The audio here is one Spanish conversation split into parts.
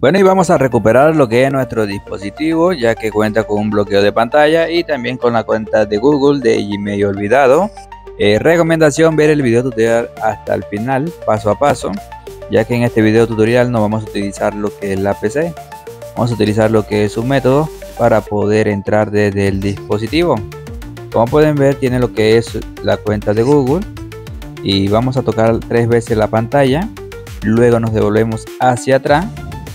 Bueno, y vamos a recuperar lo que es nuestro dispositivo, ya que cuenta con un bloqueo de pantalla y también con la cuenta de Google de Gmail olvidado. Recomendación: ver el video tutorial hasta el final, paso a paso, ya que en este video tutorial no vamos a utilizar lo que es la PC, vamos a utilizar lo que es un método para poder entrar desde el dispositivo. Como pueden ver, tiene lo que es la cuenta de Google y vamos a tocar 3 veces la pantalla. Luego nos devolvemos hacia atrás,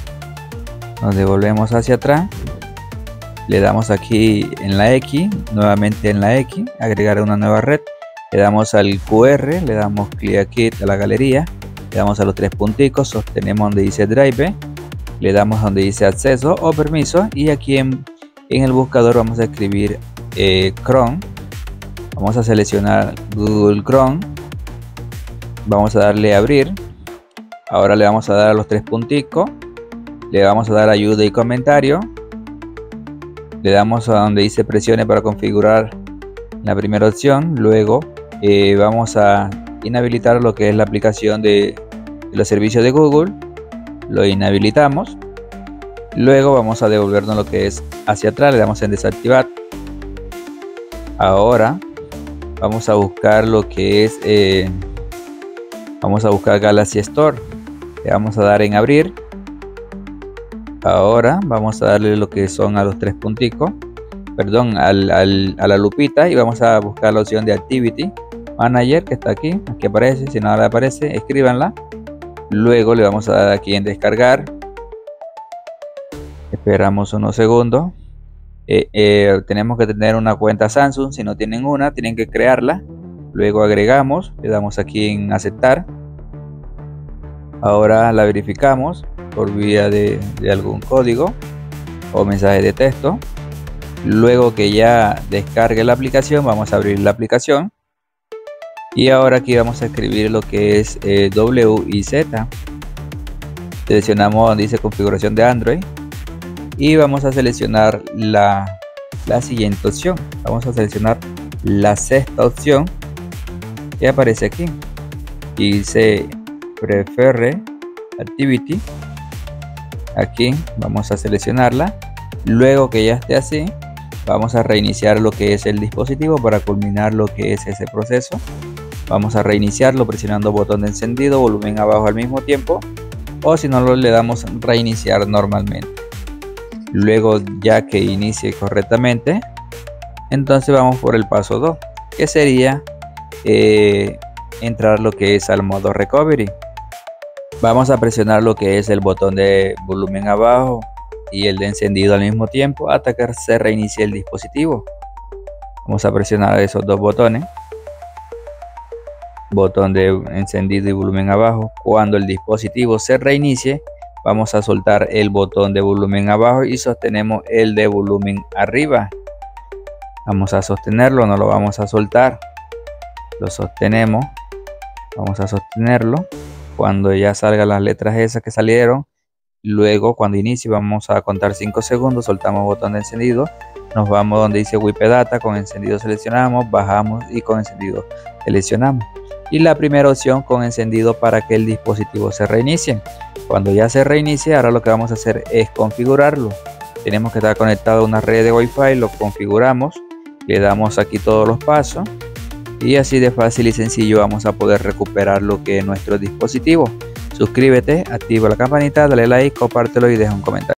le damos aquí en la X, nuevamente en la X, agregar una nueva red, le damos al QR, le damos clic aquí a la galería, le damos a los 3 punticos, sostenemos donde dice Drive, le damos donde dice acceso o permiso, y aquí en el buscador vamos a escribir Chrome, vamos a seleccionar Google Chrome, vamos a darle a abrir. Ahora le vamos a dar a los 3 punticos, le vamos a dar ayuda y comentario, le damos a donde dice presione para configurar la primera opción. Luego vamos a inhabilitar lo que es la aplicación de los servicios de Google, lo inhabilitamos. Luego vamos a devolvernos lo que es hacia atrás, le damos en desactivar. Ahora vamos a buscar lo que es vamos a buscar Galaxy Store, le vamos a dar en abrir. Ahora vamos a darle lo que son a los 3 punticos, perdón, a la lupita, y vamos a buscar la opción de Activity Manager, que está aquí aparece. Si no le aparece, escríbanla. Luego le vamos a dar aquí en descargar, esperamos unos segundos. Tenemos que tener una cuenta Samsung, si no tienen una, tienen que crearla. Luego agregamos, le damos aquí en aceptar. Ahora la verificamos por vía de algún código o mensaje de texto. Luego que ya descargue la aplicación, vamos a abrir la aplicación, y ahora aquí vamos a escribir lo que es WIZ. Seleccionamos donde dice configuración de Android y vamos a seleccionar la siguiente opción. Vamos a seleccionar la sexta opción que aparece aquí y dice Preferred Activity. Aquí vamos a seleccionarla. Luego que ya esté así, vamos a reiniciar lo que es el dispositivo para culminar lo que es ese proceso. Vamos a reiniciarlo presionando botón de encendido, volumen abajo al mismo tiempo, o si no, le damos reiniciar normalmente. Luego, ya que inicie correctamente, entonces vamos por el paso 2, que sería entrar lo que es al modo recovery. Vamos a presionar lo que es el botón de volumen abajo y el de encendido al mismo tiempo hasta que se reinicie el dispositivo. Vamos a presionar esos 2 botones, botón de encendido y volumen abajo. Cuando el dispositivo se reinicie, vamos a soltar el botón de volumen abajo y sostenemos el de volumen arriba. Vamos a sostenerlo, no lo vamos a soltar, lo sostenemos, vamos a sostenerlo. Cuando ya salgan las letras esas que salieron, luego cuando inicie vamos a contar 5 segundos, soltamos botón de encendido, nos vamos donde dice Wipe Data, con encendido seleccionamos, bajamos y con encendido seleccionamos. Y la primera opción con encendido para que el dispositivo se reinicie. Cuando ya se reinicie, ahora lo que vamos a hacer es configurarlo. Tenemos que estar conectado a una red de Wi-Fi, lo configuramos, le damos aquí todos los pasos. Y así de fácil y sencillo vamos a poder recuperar lo que es nuestro dispositivo. Suscríbete, activa la campanita, dale like, compártelo y deja un comentario.